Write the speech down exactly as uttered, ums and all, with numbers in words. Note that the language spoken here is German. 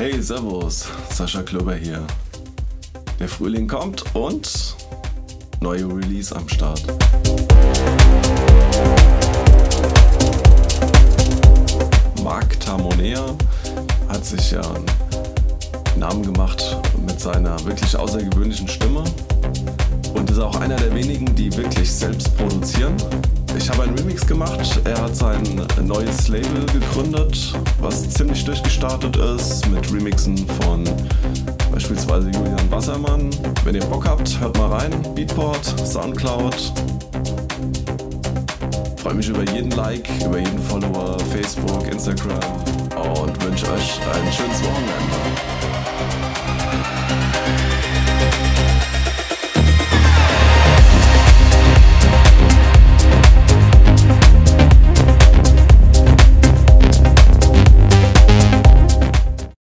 Hey, servus, Sascha Klöber hier. Der Frühling kommt und neue Release am Start. Marc Tamonea hat sich ja einen Namen gemacht mit seiner wirklich außergewöhnlichen Stimme und ist auch einer der wenigen, die wirklich selbst produzieren. Ich habe einen Remix gemacht, er hat sein neues Label gegründet, was ziemlich durchgestartet ist mit Remixen von beispielsweise Julian Wassermann. Wenn ihr Bock habt, hört mal rein, Beatport, Soundcloud. Ich freue mich über jeden Like, über jeden Follower, Facebook, Instagram und wünsche euch ein schönes Wochenende.